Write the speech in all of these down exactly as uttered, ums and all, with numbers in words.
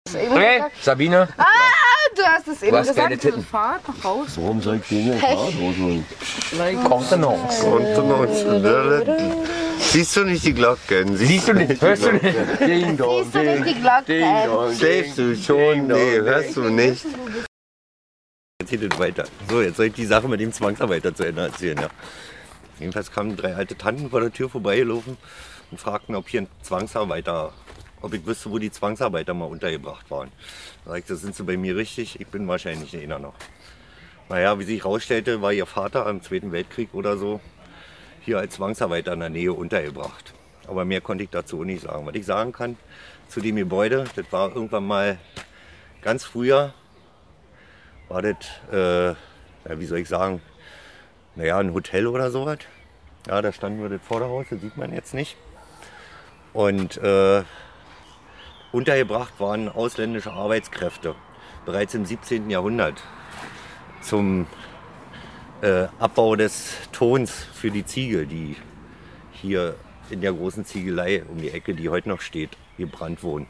Okay, Sabine. Ah, du hast es eben hast keine gesagt. Titten. Fahrt nach raus. Warum soll ich den denn Fahrt rausholen? Kontenance. Kontenance. Siehst du nicht die Glocken? Siehst du nicht? Hörst du nicht? Ding dong, Siehst du nicht die Glocke? Schläfst du schon? Nee, hörst du nicht. Erzähl das weiter. So, jetzt soll ich die Sache mit dem Zwangsarbeiter zu Ende erzählen. Ja. Jedenfalls kamen drei alte Tanten vor der Tür vorbeigelaufen und fragten, ob hier ein Zwangsarbeiter, ob ich wüsste, wo die Zwangsarbeiter mal untergebracht waren. Da sag ich, das sind sie bei mir richtig, ich bin wahrscheinlich einer noch. Naja, wie sich herausstellte, war ihr Vater im Zweiten Weltkrieg oder so hier als Zwangsarbeiter in der Nähe untergebracht. Aber mehr konnte ich dazu nicht sagen. Was ich sagen kann zu dem Gebäude, das war irgendwann mal ganz früher, war das, äh, ja, wie soll ich sagen, naja, ein Hotel oder sowas. Ja, da stand nur das Vorderhaus, das sieht man jetzt nicht. Und äh, untergebracht waren ausländische Arbeitskräfte, bereits im siebzehnten Jahrhundert, zum äh, Abbau des Tons für die Ziegel, die hier in der großen Ziegelei um die Ecke, die heute noch steht, gebrannt wurden.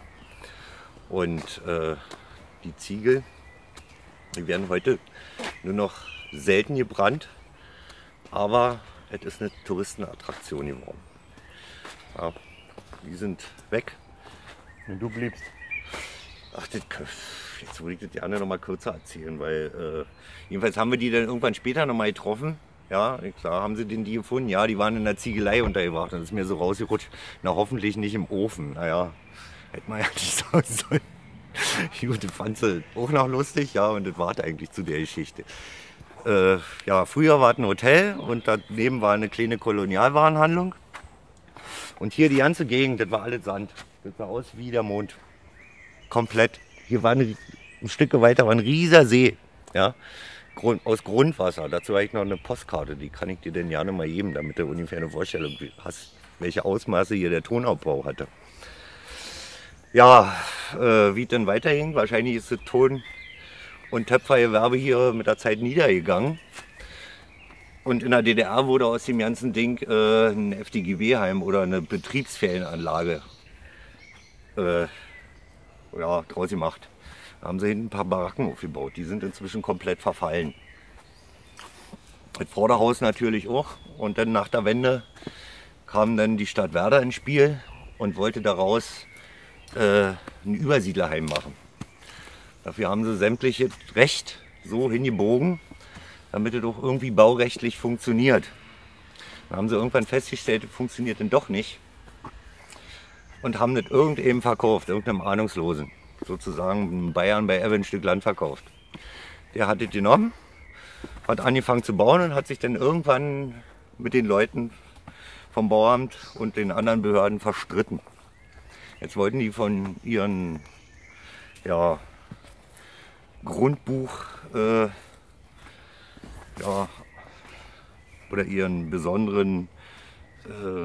Und äh, die Ziegel, die werden heute nur noch selten gebrannt, aber es ist eine Touristenattraktion geworden. Ja, die sind weg. Und du bliebst. Ach, das, jetzt würde ich das gerne noch mal kürzer erzählen, weil äh, jedenfalls haben wir die dann irgendwann später noch mal getroffen. Ja, ich sag, haben sie denn die gefunden? Ja, die waren in der Ziegelei untergebracht. Dann ist mir so rausgerutscht. Na, hoffentlich nicht im Ofen. Naja, hätte man ja nicht sagen sollen. Gut, das fand sie auch noch lustig, ja, und das war eigentlich zu der Geschichte. Äh, ja, früher war es ein Hotel und daneben war eine kleine Kolonialwarenhandlung. Und hier die ganze Gegend, das war alles Sand. Das sah aus wie der Mond. Komplett. Hier war ein, ein Stück weiter war ein riesiger See. Ja? Grund, aus Grundwasser. Dazu habe ich noch eine Postkarte, die kann ich dir denn gerne mal geben, damit du ungefähr eine Vorstellung hast, welche Ausmaße hier der Tonabbau hatte. Ja, äh, wie es denn weiterging, wahrscheinlich ist das Ton- und Töpfergewerbe hier mit der Zeit niedergegangen. Und in der D D R wurde aus dem ganzen Ding äh, ein F D G W-Heim oder eine Betriebsferienanlage äh, ja, draus gemacht. Da haben sie hinten ein paar Baracken aufgebaut, die sind inzwischen komplett verfallen. Das Vorderhaus natürlich auch. Und dann nach der Wende kam dann die Stadt Werder ins Spiel und wollte daraus äh, ein Übersiedlerheim machen. Dafür haben sie sämtliches Recht so hingebogen, damit es auch irgendwie baurechtlich funktioniert. Dann haben sie irgendwann festgestellt, das funktioniert denn doch nicht. Und haben das irgendjemandem verkauft, irgendeinem Ahnungslosen. Sozusagen in Bayern bei Evan ein Stück Land verkauft. Der hat das genommen, hat angefangen zu bauen und hat sich dann irgendwann mit den Leuten vom Bauamt und den anderen Behörden verstritten. Jetzt wollten die von ihren ja, Grundbuch äh, ja, oder ihren besonderen äh,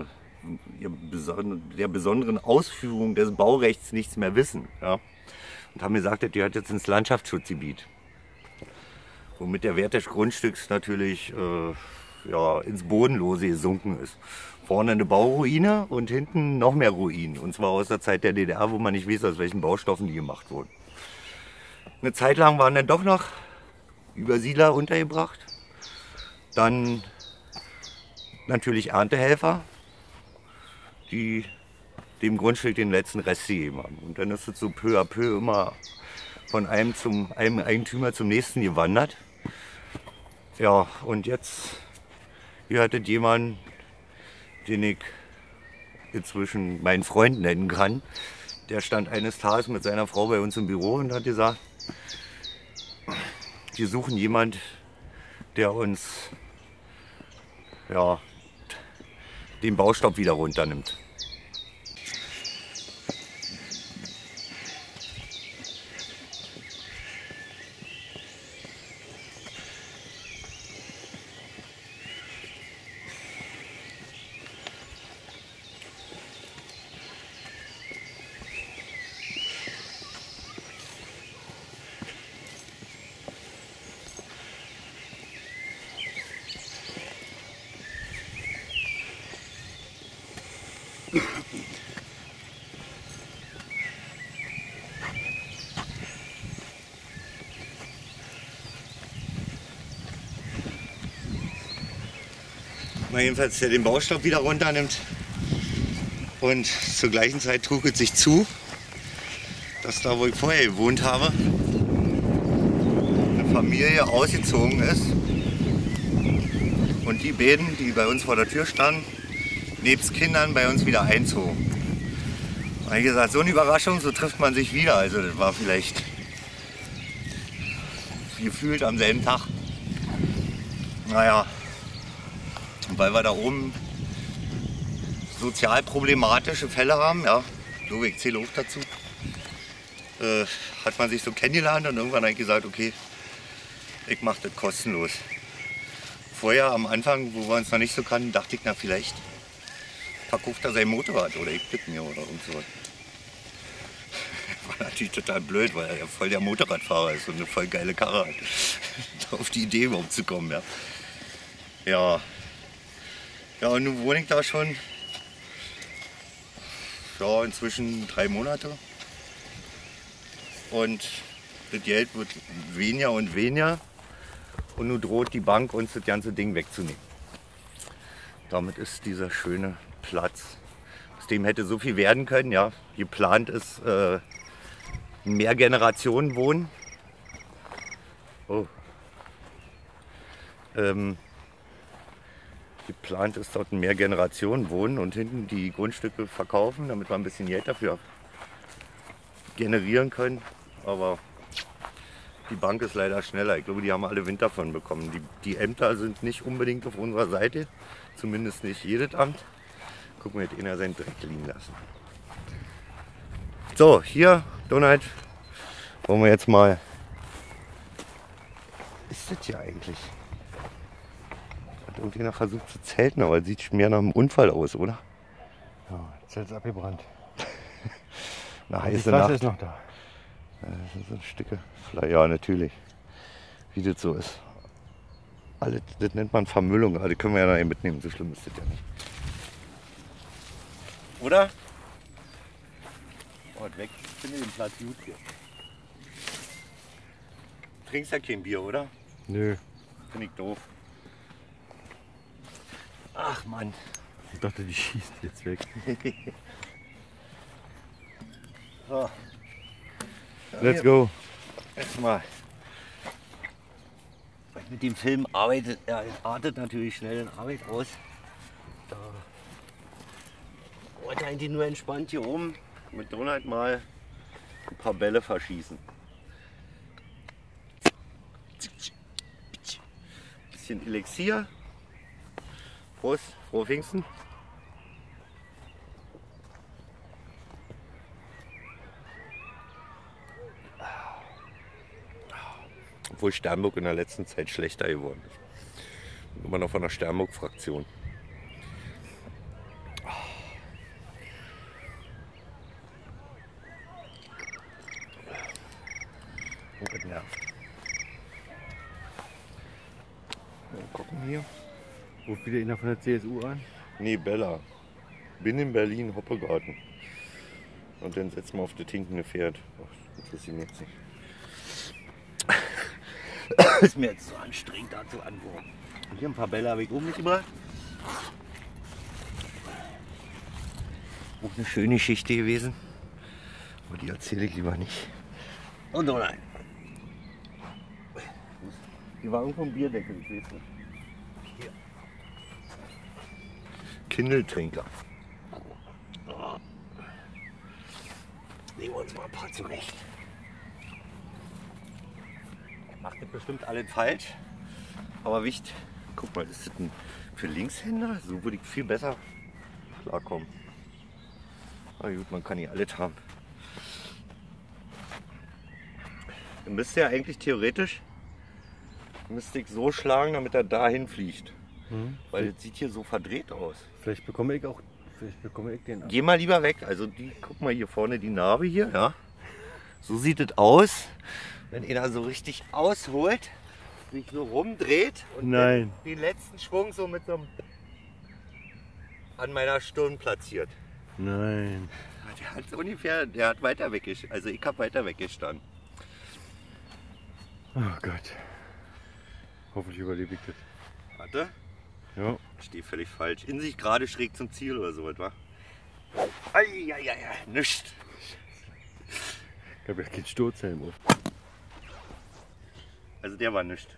der besonderen Ausführung des Baurechts nichts mehr wissen. Ja? Und haben gesagt, das gehört jetzt ins Landschaftsschutzgebiet. Womit der Wert des Grundstücks natürlich äh, ja, ins Bodenlose gesunken ist. Vorne eine Bauruine und hinten noch mehr Ruinen. Und zwar aus der Zeit der D D R, wo man nicht weiß, aus welchen Baustoffen die gemacht wurden. Eine Zeit lang waren dann doch noch Übersiedler untergebracht. Dann natürlich Erntehelfer, die dem Grundstück den letzten Rest gegeben haben. Und dann ist es so peu à peu immer von einem, zum, einem Eigentümer zum nächsten gewandert. Ja, und jetzt hier hatte jemand, den ich inzwischen meinen Freund nennen kann. Der stand eines Tages mit seiner Frau bei uns im Büro und hat gesagt, wir suchen jemand, der uns ja, den Baustopp wieder runternimmt. Na jedenfalls, der den Baustoff wieder runternimmt. Und zur gleichen Zeit trug es sich zu, dass da, wo ich vorher gewohnt habe, eine Familie ausgezogen ist. Und die beiden, die bei uns vor der Tür standen, nebst Kindern bei uns wieder einzogen. Da habe ich gesagt, so eine Überraschung, so trifft man sich wieder. Also das war vielleicht gefühlt am selben Tag. Naja, und weil wir da oben sozial problematische Fälle haben, ja, so, ich zähle auch dazu, äh, hat man sich so kennengelernt und irgendwann habe ich gesagt, okay, ich mache das kostenlos. Vorher am Anfang, wo wir uns noch nicht so kannten, dachte ich, na vielleicht verkauft er sein Motorrad oder ich tippe mir oder irgend so. War natürlich total blöd, weil er ja voll der Motorradfahrer ist und eine voll geile Karre hat. Auf die Idee überhaupt zu kommen, ja. Ja. Ja, und nun wohne ich da schon ja, inzwischen drei Monate. Und das Geld wird weniger und weniger. Und nun droht die Bank uns das ganze Ding wegzunehmen. Damit ist dieser schöne Platz, aus dem hätte so viel werden können. Ja, geplant ist äh, mehr Generationen wohnen. Oh. Ähm, geplant ist dort mehr Generationen wohnen und hinten die Grundstücke verkaufen, damit wir ein bisschen Geld dafür generieren können. Aber die Bank ist leider schneller. Ich glaube, die haben alle Wind davon bekommen. Die, die Ämter sind nicht unbedingt auf unserer Seite. Zumindest nicht jedes Amt. Gucken wir, hat einer seinen Dreck liegen lassen. So, hier, Donald, wollen wir jetzt mal... Was ist das hier eigentlich? Hat irgendjemand versucht zu zelten, aber es sieht mehr nach einem Unfall aus, oder? Ja, das Zelt ist abgebrannt. Eine Die heiße Flasche Nacht. ist noch da. Ja, das sind so Stücke. Ja, natürlich. Wie das so ist. Alles, das nennt man Vermüllung, aber die können wir ja nachher mitnehmen. So schlimm ist das ja nicht. Oder? Oh, weg. Ich finde den Platz gut hier. Du trinkst ja kein Bier, oder? Nö. Finde ich doof. Ach Mann. Ich dachte, die schießt jetzt weg. So. Let's go. Erstmal. Mit dem Film arbeitet, er artet natürlich schnell in Arbeit aus. Da wollte eigentlich nur entspannt hier oben mit Donald mal ein paar Bälle verschießen. Bisschen Elixier. Prost, frohe Pfingsten. Obwohl Sternburg in der letzten Zeit schlechter geworden ist. Immer noch von der Sternburg-Fraktion. Oh, das nervt. Mal gucken hier. Ruft wieder einer von der C S U an? Nee, Bella. Bin in Berlin, Hoppegarten. Und dann setzen wir auf das hinkende Pferd. Ach, interessiert mich jetzt nicht. Ist mir jetzt so anstrengend, da zu antworten. Hier ein paar Bälle habe ich oben mitgebracht. Auch eine schöne Geschichte gewesen. Aber die erzähle ich lieber nicht. Und noch ein. Hier war irgendwo ein Bierdeckel, ich weiß nicht. Hier. Kindeltrinker. Oh. Nehmen wir uns mal ein paar zurecht. Macht das bestimmt alles falsch. Aber wichtig, guck mal, das ist ein für Linkshänder. So würde ich viel besser klarkommen. Na gut, man kann hier alles haben. Dann müsste ja eigentlich theoretisch müsste ich so schlagen, damit er dahin fliegt. Mhm. Weil das sieht hier so verdreht aus. Vielleicht bekomme ich auch, vielleicht bekomme ich den ab. Geh mal lieber weg. Also die, guck mal hier vorne die Narbe hier, ja. So sieht es aus, wenn einer so richtig ausholt, sich so rumdreht und Nein. den letzten Schwung so mit so einem an meiner Stirn platziert. Nein. Der hat ungefähr, der hat weiter weggestanden. Also ich habe weiter weggestanden. Oh Gott. Hoffentlich überlebe ich das. Warte. Ja. Ich stehe völlig falsch. In sich gerade schräg zum Ziel oder so etwa. Eieiei, nichts. Ich habe ja keinen Sturzhelm auf. Also der war nichts.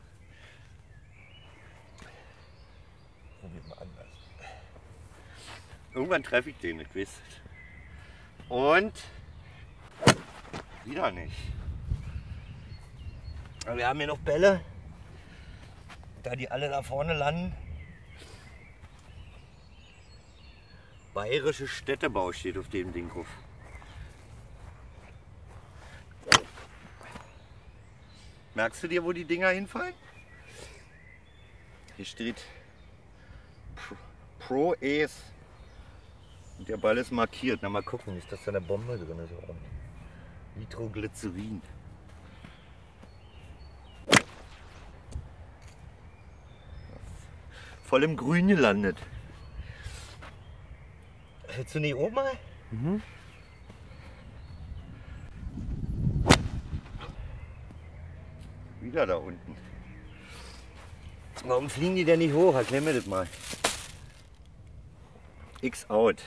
Irgendwann treffe ich den, ich weiß. Und wieder nicht. Aber wir haben hier noch Bälle. Da die alle da vorne landen. Bayerische Städtebau steht auf dem Ding drauf. Merkst du dir, wo die Dinger hinfallen? Hier steht Pro Ace. Und der Ball ist markiert. Na, mal gucken, ist das da eine Bombe drin ist? Nitroglycerin. Voll im Grün gelandet. Willst du nicht oben mal? Mhm. Wieder da unten. Warum fliegen die denn nicht hoch? Erklär mir das mal. X out.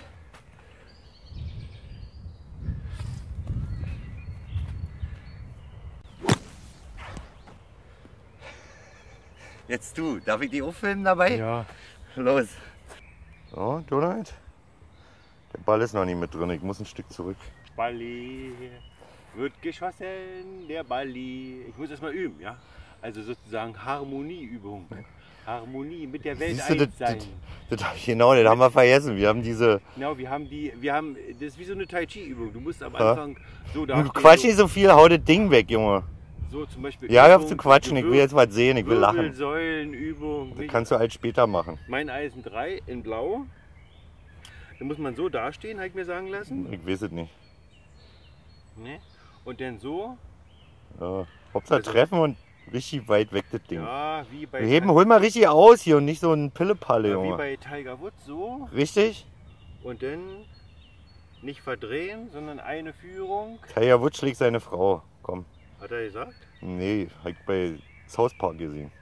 Jetzt du, darf ich die auffilmen dabei? Ja. Los. So, Donald. Der Ball ist noch nicht mit drin, ich muss ein Stück zurück. Balli wird geschossen, der Balli. Ich muss erst mal üben, ja? Also sozusagen Harmonieübung. Harmonie mit der Welt Siehst du, eins sein. Das, das, genau, das haben wir vergessen. Wir haben diese. Genau, wir haben die, wir haben, das ist wie so eine Tai Chi Übung. Du musst am Ja. Anfang so da. Du quatsch nicht so viel, hau das Ding weg, Junge. So zum Beispiel. Ja, hör auf Übung, zu quatschen, ich will jetzt was sehen, ich will lachen. Wirbelsäulenübung. Das nicht? kannst du halt später machen. Mein Eisen drei in Blau. Da muss man so dastehen, habe ich mir sagen lassen. Ich weiß es nicht. Ne? Und dann so. Ja. Hauptsache Also- treffen und richtig weit weg das Ding. Ja, wie bei, Wir heben, hol mal richtig aus hier und nicht so ein Pillepalle, ja, wie Junge. bei Tiger Woods so. Richtig? Und dann nicht verdrehen, sondern eine Führung. Tiger Woods schlägt seine Frau. Komm. Hat er gesagt? Nee, hab ich bei South Park gesehen.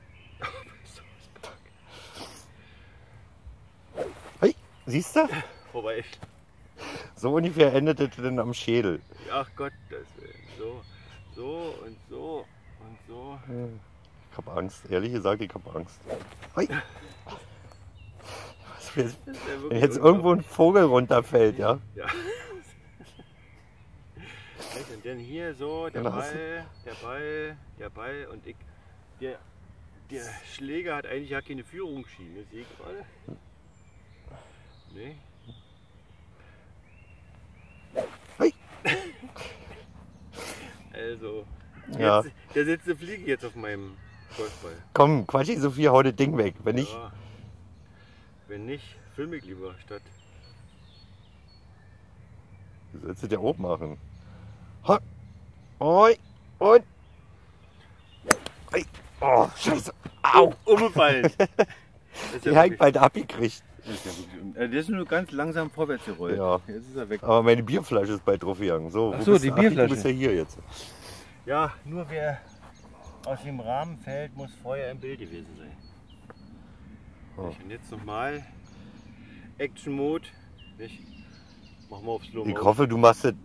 Hey, siehst du? Vorbei. So ungefähr endet es denn am Schädel. Ach Gott, das Willen. So, so und so und so. Ich hab Angst, ehrlich gesagt, ich hab Angst. Hey. Was, wenn Das ist ja wenn wirklich jetzt irgendwo ein Vogel runterfällt, ja? Ja. Und dann hier so, der Dann hast Ball, der Ball, der Ball und ich. Der, der Schläger hat eigentlich ja keine Führungsschiene, sehe ich gerade. Nee. Hey. Also, Ja. jetzt, der letzte Fliege jetzt auf meinem Golfball. Komm, quatsch nicht so viel, hau das Ding weg. Wenn nicht, Ja. Wenn nicht, filme ich lieber statt. du sollst es ja auch machen. Ha. Oi. Und. Hey. Oh, scheiße. Au. Umgefallen. Das ist Den ja hab ich wirklich, bald abgekriegt. das ist ja wirklich, äh, der ist nur ganz langsam vorwärts gerollt. Ja. Jetzt ist er weg. Aber meine Bierflasche ist bald drauf gegangen. So, Ach wo so, bist die du? Ach, Bierflasche. Du bist ja hier jetzt. Ja, nur wer aus dem Rahmen fällt, muss vorher im Bild gewesen sein. Oh. Und jetzt nochmal Action Mode. Nicht? Machen wir auf Slow Ich Mo. hoffe, du machst das.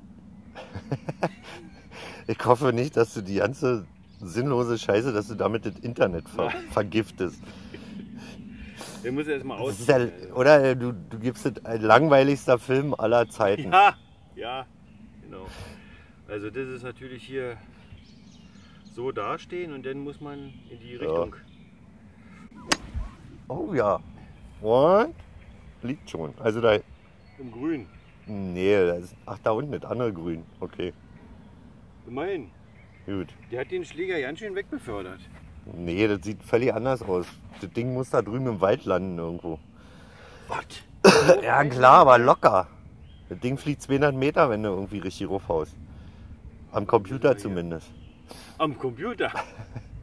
Ich hoffe nicht, dass du die ganze sinnlose Scheiße, dass du damit das Internet ver vergiftest. Der muss erstmal Das aus. ist ja, oder du, du gibst es ein langweiligster Film aller Zeiten. Ja, ja, genau. Also das ist natürlich hier so dastehen und dann muss man in die Richtung. Oh ja. Und? Liegt schon. Also da. Im Grün. Nee, das ist, ach da unten, das andere Grün. Okay, Immerhin. gut. Der hat den Schläger ganz schön wegbefördert. Nee, das sieht völlig anders aus. Das Ding muss da drüben im Wald landen irgendwo. Was? Ja klar, aber locker. Das Ding fliegt zweihundert Meter, wenn du irgendwie richtig raufhaust. Am Computer zumindest. Am Computer.